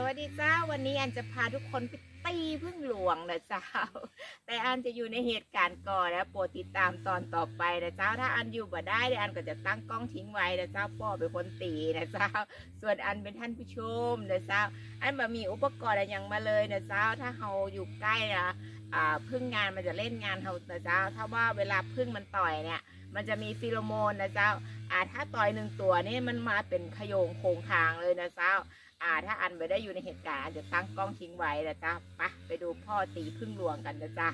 วัสดีเจ้าวันนี้อันจะพาทุกคนไปตีพึ่งหลวงนะเจ้าแต่อันจะอยู่ในเหตุการณ์ก่อนนะโปรดติดตามตอนต่อไปนะเจ้าถ้าอันอยู่บ่ได้เดี๋ยวอันก็จะตั้งกล้องทิ้งไว้นะเจ้าพ่อเป็นคนตีนะเจ้าส่วนอันเป็นท่านผู้ชมนะเจ้าอันแบบมีอุปกรณ์อะไรยังมาเลยนะเจ้าถ้าเราอยู่ใกล้นะพึ่งงานมันจะเล่นงานเรานะเจ้าถ้าว่าเวลาพึ่งมันต่อยเนี่ยมันจะมีฟีโรโมนนะเจ้าถ้าต่อย1 ตัวนี่มันมาเป็นขโยงโคงคางเลยนะเจ้าถ้าอันไม่ได้อยู่ในเหตุการณ์จะตั้งกล้องทิ้งไว้นะเจ้าไปดูพ่อตีพึ่งหลวงกันนะเจ้า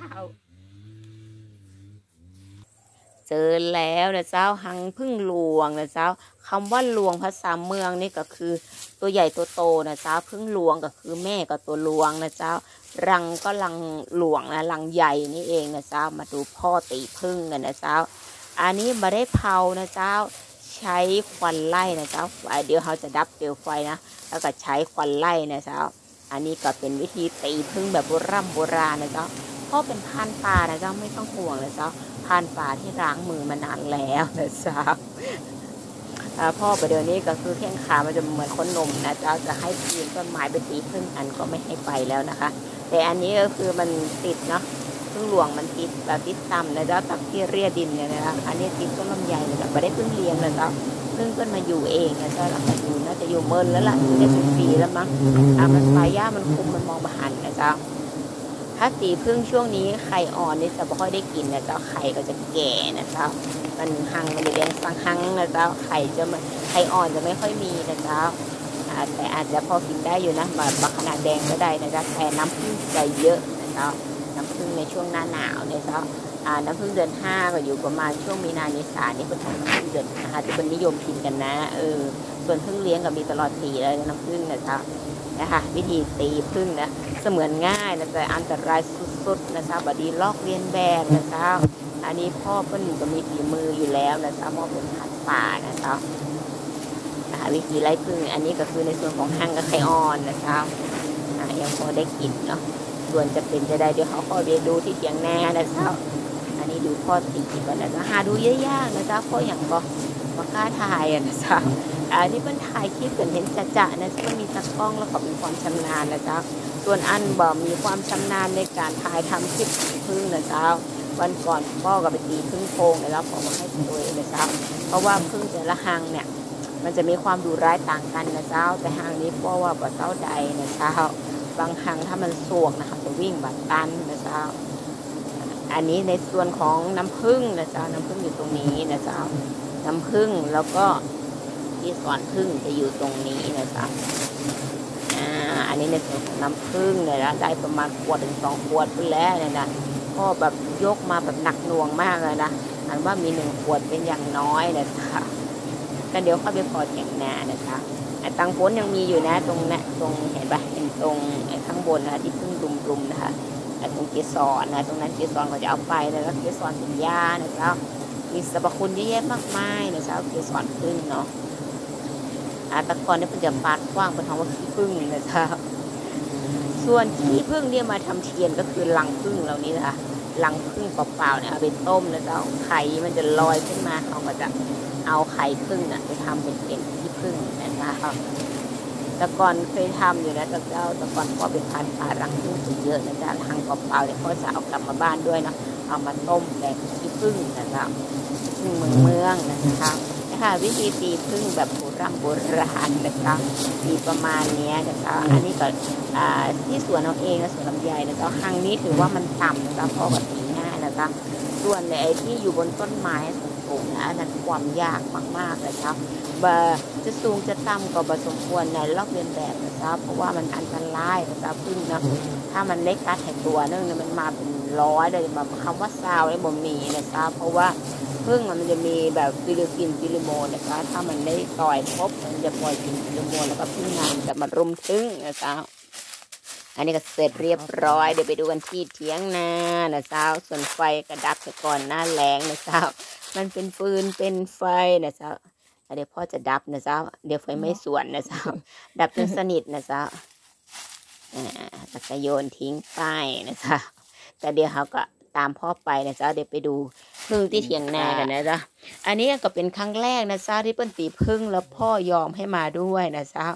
เจอแล้วนะเจ้าหังพึ่งหลวงนะเจ้าคำว่าหลวงภาษาเมืองนี่ก็คือตัวใหญ่ตัวโตนะเจ้าพึ่งหลวงก็คือแม่กับตัวหลวงนะเจ้ารังก็รังหลวงนะรังใหญ่นี่เองนะเจ้ามาดูพ่อตีพึ่งกันนะเจ้าอันนี้มาได้เผานะเจ้าใช้ควันไล่นะเจ้าเดี๋ยวเขาจะดับเปลวไฟนะแล้วก็ใช้ควันไล่นะเจ้าอันนี้ก็เป็นวิธีตีพึ่งแบบโบราณนะเจ้าพ่อเป็นพานป่านะเจ้าไม่ต้องห่วงนะเจ้าพานป่าที่ล้างมือมานานแล้วนะเจ้าพ่อประเดี๋ยวนี้ก็คือแข้งขามันจะเหมือนคนหนุ่มนะเจ้าจะให้ปีนต้นไม้ไปตีพึ่งอันก็ไม่ให้ไปแล้วนะคะแต่อันนี้ก็คือมันติดเนาะพึ่งหลวงมันติดแบบติดต่ำนะเจ้าตักที่เรียดินเนี่ยนะคะอันนี้ติดต้นลำไยเลยแต่ไม่ได้พึ่งเลี้ยงนะเจ้าพึ่งก็มาอยู่เองนะเจ้าหลังจากอยู่น่าจะอยู่เมินแล้วล่ะอยู่ได้เป็นปีแล้วมั้งมันปลายหญ้ามันคุมมันมองมาหันนะเจ้าถ้าตีพึ่งช่วงนี้ไข่อ่อนนี่จะไม่ค่อยได้กินนะเจ้าไข่ก็จะแก่นะเจ้ามันหังมันจะแดงสังหังนะเจ้าไข่อ่อนจะไม่ค่อยมีนะเจ้าแต่อาจจะพอกินได้อยู่นะแบบขนาดแดงก็ได้นะเจ้าแต่น้ำผึ้งจะเยอะนะเจ้าน้ำผึ้งในช่วงหน้าหนาวเนี่ยเจ้าน้ำผึ้งเดือน5ก็อยู่ประมาณช่วงมีนาเมษานี่เป็นของน้ำผึ้งเดือน5ที่เป็นนิยมกินกันนะส่วนผึ้งเลี้ยงก็มีตลอดปีเลยน้ำผึ้งนะเจ้านะคะวิธีตีผึ้งนะเสมือนง่ายนะแต่อันตรายสุดๆนะเจ้าบดีลอกเลียนแบบนะเจ้าอันนี้พ่อเพิ่นก็มีฝีมืออยู่แล้วนะเจ้าพ่อเป็นพันป่านะเจ้าวิธีไล่ผึ้งอันนี้ก็คือในส่วนของหั่งกับไข่อ่อนนะเจ้ายังพอได้กินเนาะส่วนจะเป็นจะได้เดี๋ยวเขาค่อยไปดูที่เถียงนานะเจ้าอันนี้ดูพ่อตีก่อนนะหาดูยากๆนะเจ้าพ่ออย่างบอกกล้าถ่ายนะเจ้าอันนี้เป็นถ่ายคลิปเกิดเห็นจะนะเจ้ามีตากล้องแล้วก็มีความชำนาญนะเจ้าส่วนอันบอกมีความชำนาญในการถ่ายทำคลิปพึ่งนะเจ้าวันก่อนพ่อก็ไปตีพึ่งโพงแล้วพอมาให้ตัวเองนะเจ้าเพราะว่าพึ่งแต่ละหังเนี่ยมันจะมีความดุร้ายต่างกันนะเจ้าแต่หังนี้พ่อว่าบ่เจ้าใดนะเจ้าบางหังถ้ามันสวกนะคะจะวิ่งบัดตันนะเจ้าอันนี้ในส่วนของน้ำผึ้งนะเจ้าน้ำผึ้งอยู่ตรงนี้นะเจ้าน้ำผึ้งแล้วก็ที่สอนผึ้งจะอยู่ตรงนี้นะเจ้าอันนี้ในส่วนของน้ำผึ้งเนี่ยนะได้ประมาณ1 ถึง 2 ขวดไปแล้วเนี่ยนะพ่อแบบยกมาแบบหนักหน่วงมากเลยนะอันว่ามี1 ขวดเป็นอย่างน้อยนะเจ้ากันเดี๋ยวเข้าไปพอแข่งนานะเจ้าตังพ้นยังมีอยู่นะตรงนี้ตรงเห็นปะเห็นตรงข้างบนนะที่พึ่งรุมๆนะคะตรงเกสรนะตรงนั้นเกสรก็จะเอาไปแล้วเกสรเป็นยานะเจ้ามีสรรพคุณเยอะแยะมากมายนะเจ้าเกสรพึ่งเนาะตะกอนนี่เป็นจะปาดกว้างเป็นคำว่าขี้พึ่งนะเจ้าส่วนขี้พึ่งเนี่ยมาทำเทียนก็คือรังพึ่งเหล่านี้นะคะรังพึ่งเปล่าๆเนี่ยเอาไปต้มนะเจ้าไข่มันจะลอยขึ้นมาเขาก็จะเอาไข่พึ่งน่ะไปทำเป็นขี้พึ่งนะคะแต่ก่อนเคยทำอยู่นะเจ้าแต่ก่อนพ่อเป็นพันปลารังพึ่งเยอะนะจ๊ะรังเปล่าๆเนี่ยพ่อจะเอากลับมาบ้านด้วยนะเอามาต้มแบบขี้พึ่งนะจ๊ะพึ่งเมืองนะคะวิธีตีพึ่งแบบโบราณนะคะตีประมาณนี้นะคะอันนี้ก็ที่สวนเอาเองนะสวนลำไยนะจ๊ะหังนี้ถือว่ามันต่ำนะจ๊ะพ่อก็ตีง่ายนะจ๊ะส่วนในไอ้ที่อยู่บนต้นไม้สูงนะนั้นความยากมากๆเลยครับจะสูงจะต่ำก็ผสมควรในลอกเลียนแบบนะครับเพราะว่ามันอันตรายนะครับพึ่งนะถ้ามันเล็กกัดแห่งตัวนึงมันมาเป็นร้อยเลยแบบคำว่าซาวได้บ่มีนะครับเพราะว่าพึ่งมันจะมีแบบฟิลิโมนนะคะถ้ามันได้ต่อยพบมันจะปล่อยกินฟิลิโมนแล้วก็พึ่งงานจะมารุมถึงนะครับอันนี้ก็เสร็จเรียบร้อยเดี๋ยวไปดูกันที่เถียงนานะเจ้าส่วนไฟกระดับก่อนหน้าแรงนะเจ้ามันเป็นฟืนเป็นไฟนะเจ้าเดี๋ยวพ่อจะดับนะเจ้าเดี๋ยวไฟไม่ส่วนนะเจ้าดับจนสนิทนะเจ้าตะกโยนทิ้งไปนะเจ้าแต่เดี๋ยวเขาก็ตามพ่อไปนะเจ้าเดี๋ยวไปดูพึ่งที่เถียงนากันนะเจ้าอันนี้ก็เป็นครั้งแรกนะเจ้าที่เปิ้ลตีพึ่งแล้วพ่อยอมให้มาด้วยนะเจ้า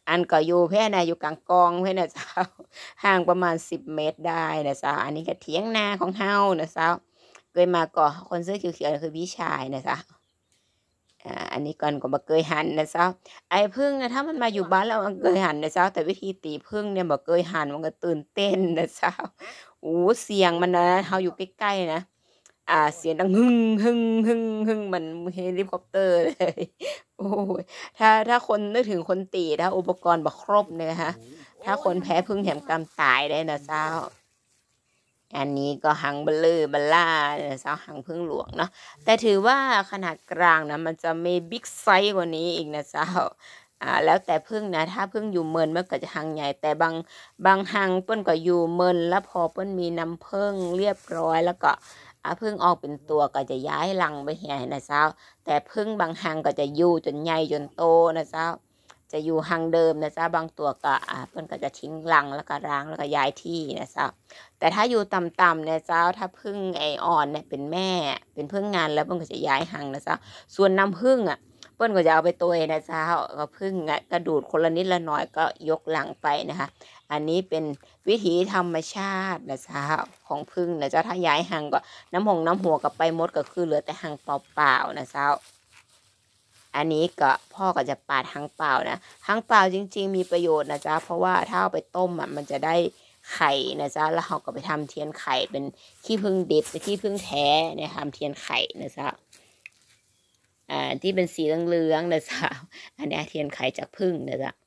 อันก็อยู่แพ่นะอยู่กลางกองเพื่อนนะเจ้าห่างประมาณ10 เมตรได้นะเจ้าอันนี้ก็เถียงนาของเฮานะเจ้าเคยมาก่อคนเสื้อเขียวๆคือพี่ชายนะเจ้าอันนี้ก่อนก็มาเคยหันนะเจ้าไอ้พึ่งนะถ้ามันมาอยู่บ้านเรามันเคยหันนะเจ้าแต่วิธีตีพึ่งเนี่ยบอกเคยหันมันก็ตื่นเต้นนะเจ้าโอ้เสียงมันนะเฮาอยู่ใกล้ๆนะเสียงดังหึ่งมันเฮลิคอปเตอร์เลยโอ้ยถ้าคนนึกถึงคนตีถ้าอุปกรณ์บักครบเนี่ยฮะถ้าคนแพ้พึ่งแถมกำตายได้นะเจ้าอันนี้ก็หังเบลเลอร์บัลล่าเนี่ยเจ้าหังพึ่งหลวงเนาะแต่ถือว่าขนาดกลางนะมันจะมีบิ๊กไซส์กว่านี้อีกนะเจ้าแล้วแต่พึ่งนะถ้าพึ่งอยู่เมินมันก็จะหังใหญ่แต่บางหังเปิ้นก็อยู่เมินแล้วพอเปิ้นมีน้ำพึ่งเรียบร้อยแล้วก็พึ่งออกเป็นตัวก็จะย้ายรังไปเหี่ยนะเจ้าแต่พึ่งบางหังก็จะอยู่จนใหญ่จนโตนะเจ้าจะอยู่หังเดิมนะเจ้าบางตัวก็เพิ่นก็จะทิ้งรังแล้วก็ร้างแล้วก็ย้ายที่นะเจ้าแต่ถ้าอยู่ต่ำๆเนี่ยเจ้าถ้าพึ่งไออ่อนเนี่ยเป็นแม่เป็นพึ่งงานแล้วเพิ่นก็จะย้ายหังนะเจ้าส่วนน้ำพึ่งเปิ้นก็จะเอาไปตัวนะเจ้าก็พึ่งกระดูดคนละนิดละหน่อยก็ยกหลังไปนะคะอันนี้เป็นวิถีธรรมชาตินะเจ้าของพึ่งนะเจ้าถ้าย้ายหังก็น้ำหัวกับไปมดก็คือเหลือแต่หังเปล่าๆนะเจ้าอันนี้ก็พ่อก็จะปาดหังเปล่านะหังเปล่าจริงๆมีประโยชน์นะจ๊ะเพราะว่าถ้าเอาไปต้มมันจะได้ไข่นะจ๊ะแล้วเราก็ไปทำเทียนไข่เป็นขี้ผึ้งดิบขี้ผึ้งแท้เนี่ยทำเทียนไข่นะจ๊ะที่เป็นสีเหลืองๆนะจ๊ะอันนี้เทียนไข่จากผึ้งนะจ๊ะ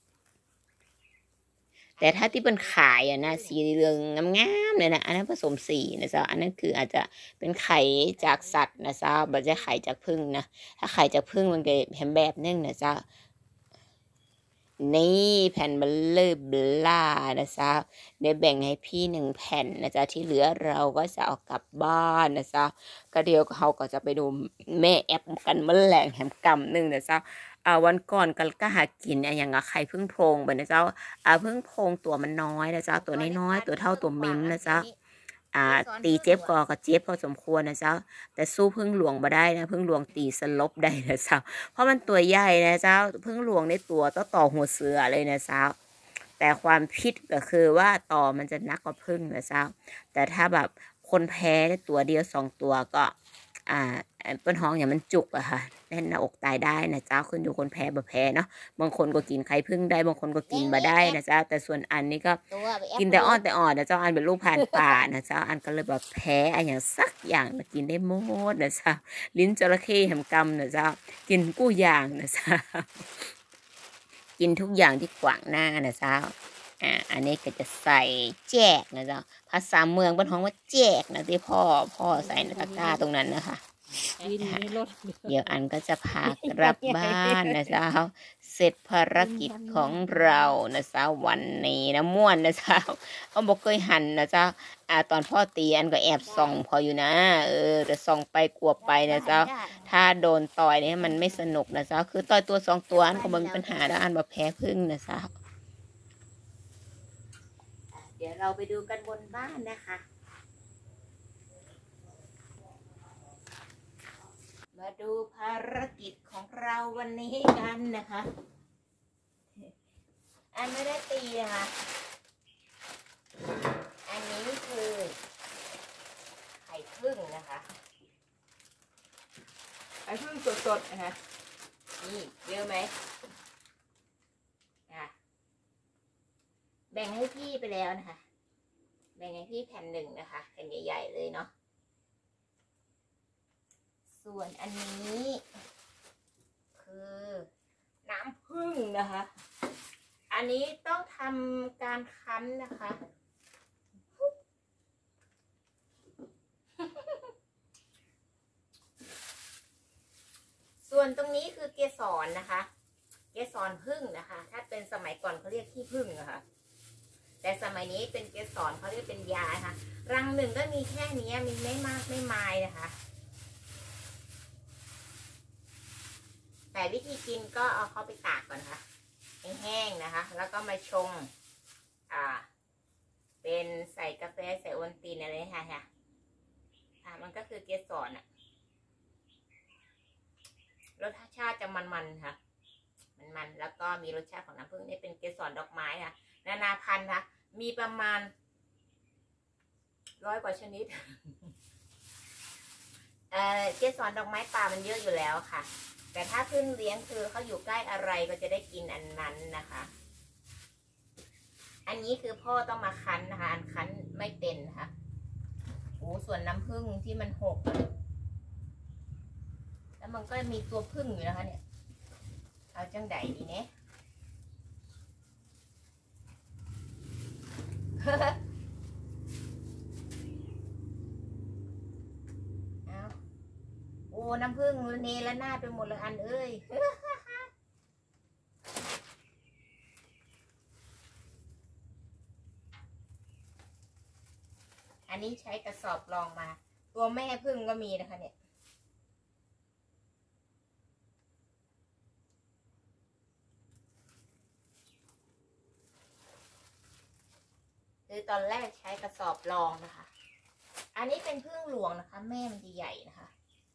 แต่ถ้าที่เป็นขายนะสีเหลืองงามๆเลยนะอันนั้นผสมสีนะจ๊ะอันนั้นคืออาจจะเป็นไข่จากสัตว์นะจ๊ะไม่ใช่ไข่จากผึ้งนะถ้าไข่จากผึ้งมันก็เห็นแบบนึงนะจ๊ะนี่แผ่นเบลเลอร์บลานะจ๊ะเดี๋ยวแบ่งให้พี่1 แผ่นนะจ๊ะที่เหลือเราก็จะเอากลับบ้านนะจ๊ะก็เดี๋ยวเขาก็จะไปดูแม่แอปกันเมื่อแหลงแหมกำนึงนะจ๊ะวันก่อนก็หากินอย่างไข่พึ่งโพรงไปนะเจ้าพึ่งโพรงตัวมันน้อยนะเจ้าตัวน้อยตัวเท่าตัวมิ้มนะเจ้าตีเจ็บก็เจ็บพอสมควรนะเจ้าแต่สู้พึ่งหลวงมาได้นะพึ่งหลวงตีสลบได้นะเจ้าเพราะมันตัวใหญ่นะเจ้าพึ่งหลวงในตัวต่อหัวเสือเลยนะเจ้าแต่ความพิษก็คือว่าต่อมันจะนักกว่าพึ่งนะเจ้าแต่ถ้าแบบคนแพ้ตัวเดียว2 ตัวก็เป็นห้องอย่างมันจุกอะค่ะแน่นหน้าอกตายได้นะเจ้าขึ้นอยู่คนแพ้บ่แพ้เนาะบางคนก็กินไข่พึ่งได้บางคนก็กินมาได้นะเจ้าแต่ส่วนอันนี้ก็กินแต่อ่อนนะเจ้าอันเป็นลูกผ่านป่านะเจ้าอันก็เลยแบบแพ้อย่างสักอย่างมากินได้หมดนะเจ้าลิ้นจระเข้แหมกำนะเจ้ากินกู้อย่างนะเจ้ากินทุกอย่างที่ขวางหน้านะเจ้าอันนี้ก็จะใส่แจกนะเจ้าภาษาเมืองบ้านห้องว่าแจกนะที่พ่อใส่ในตะกร้าตรงนั้นนะคะเดี๋ยวอันก็จะพากลับบ้านนะเจ้าเสร็จภารกิจของเรานะเจ้าวันนี้นะม่วนนะเจ้าเขาบอกเคยหันนะเจ้าตอนพ่อตีอันก็แอบส่องพออยู่นะแต่ส่องไปกลัวไปนะเจ้าถ้าโดนต่อยเนี่ยมันไม่สนุกนะเจ้าคือต่อยตัว2 ตัวอันก็มีปัญหาแล้วอันแบบแพ้พึ่งนะเจ้าเดี๋ยวเราไปดูกันบนบ้านนะคะมาดูภารกิจของเราวันนี้กันนะคะอันไม่ได้ตีนะคะอันนี้คือไข่พึ่งนะคะไข่พึ่งสดๆนะคะนี่เยอะไหมแบ่งให้พี่ไปแล้วนะคะแบ่งให้พี่แผ่น1นะคะแผ่นใหญ่ๆเลยเนาะส่วนอันนี้คือน้ำผึ้งนะคะอันนี้ต้องทำการคั้นนะคะส่วนตรงนี้คือเกสรนะคะเกสรผึ้งนะคะถ้าเป็นสมัยก่อนเขาเรียกขี้ผึ้งนะคะแต่สมัยนี้เป็นเกสรเขาเรียกเป็นยาค่ะรังหนึ่งก็มีแค่นี้มีไม่มากไม่มายนะคะแต่วิธีกินก็เอาเขาไปตากก่อนค่ะให้แห้งนะคะแล้วก็มาชงเป็นใส่กาแฟใส่โอวัลตินอะไรค่ะมันก็คือเกสรรสชาติจะมันๆค่ะมันแล้วก็มีรสชาติของน้ำผึ้งนี่เป็นเกสรดอกไม้ค่ะนานาพันธุ์ค่ะมีประมาณ100 กว่าชนิดเกสรดอกไม้ป่ามันเยอะอยู่แล้วค่ะแต่ถ้าพึ่งเลี้ยงคือเขาอยู่ใกล้อะไรก็จะได้กินอันนั้นนะคะอันนี้คือพ่อต้องมาคั้นนะคะอันคั้นไม่เป็นค่ะโอ้ส่วนน้ำผึ้งที่มันหกแล้วมันก็มีตัวผึ้งอยู่นะคะเนี่ยเอาจังไดดีเนี่ยเอาโอ้น้ำผึ้งเนละนาดไปหมดเลยอันเอ้ยอันนี้ใช้กระสอบรองมาตัวแม่ผึ้งก็มีนะคะเนี่ยคือตอนแรกใช้กระสอบรองนะคะอันนี้เป็นผึ้งหลวงนะคะแม่มันจะใหญ่นะคะ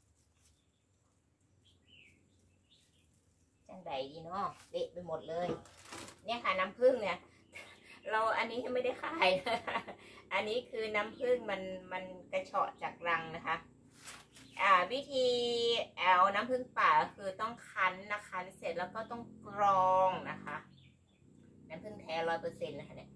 จังไดดีเนาะเละไปหมดเลยเนี่ยค่ะน้ำผึ้งเนี่ยเราอันนี้ไม่ได้ขายอันนี้คือน้ำผึ้งมันกระเฉาะจากรังนะคะวิธีเอาน้ำผึ้งป่าคือต้องคั้นนะคะคั้นเสร็จแล้วก็ต้องกรองนะคะน้ำผึ้งแท้100%นะคะเนี่ย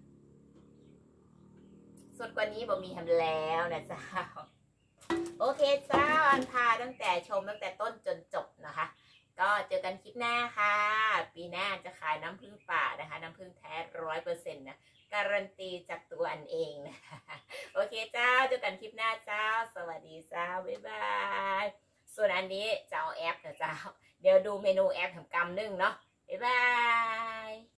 สดกว่านี้บ่มีทำแล้วนะเจ้าโอเคเจ้าอันพาตั้งแต่ชมตั้งแต่ต้นจนจบนะคะก็เจอกันคลิปหน้าค่ะปีหน้าจะขายน้ำผึ้งป่านะคะน้ำผึ้งแท้100%นะการันตีจากตัวอันเองนะคะโอเคเจ้าเจอกันคลิปหน้าเจ้าสวัสดีเจ้าบ๊ายบายส่วนอันนี้จะเอาแอปนะเจ้าเดี๋ยวดูเมนูแอปทำกำนึ่งเนาะบ๊ายบาย